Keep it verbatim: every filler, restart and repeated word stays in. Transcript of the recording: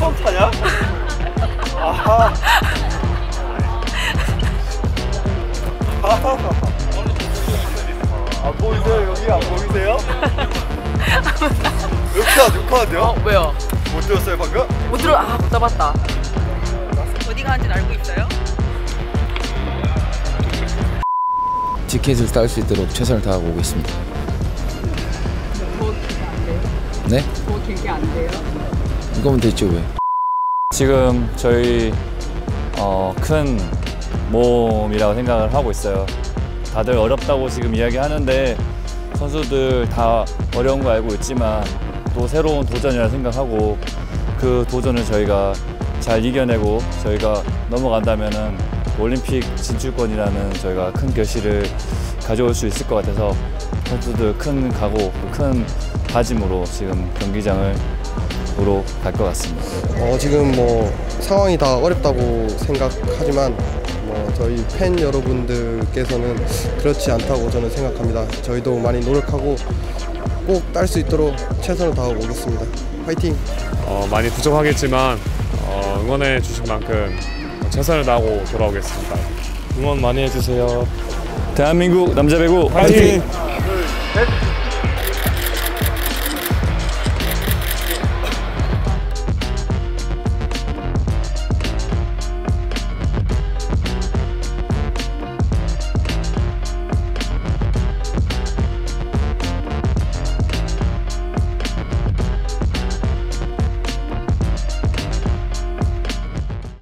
처음 타냐? 아하. 안 보이세요? 여기 안 보이세요? 욕하, 욕하는데요? 어, 왜요? 못 들었어요 방금? 못 들어, 아, 못 잡았다. 어디 가는지는 알고 있어요? 티켓을 딸 수 있도록 최선을 다하고 오겠습니다. 더 길게 안 돼요? 네? 더 길게 안 돼요? 이거면 됐죠 왜? 지금 저희 어, 큰 모험이라고 생각을 하고 있어요. 다들 어렵다고 지금 이야기하는데 선수들 다 어려운 거 알고 있지만 또 새로운 도전이라 생각하고 그 도전을 저희가 잘 이겨내고 저희가 넘어간다면은 올림픽 진출권이라는 저희가 큰 결실을 가져올 수 있을 것 같아서 선수들 큰 각오, 큰 다짐으로 지금 경기장을 으로 갈 것 같습니다. 어, 지금 뭐 상황이 다 어렵다고 생각하지만 뭐 저희 팬 여러분들께서는 그렇지 않다고 저는 생각합니다. 저희도 많이 노력하고 꼭 딸 수 있도록 최선을 다하고 오겠습니다. 화이팅! 어, 많이 부족하겠지만 어, 응원해 주신 만큼 최선을 다하고 돌아오겠습니다. 응원 많이 해주세요. 대한민국 남자 배구 화이팅! 둘, 셋.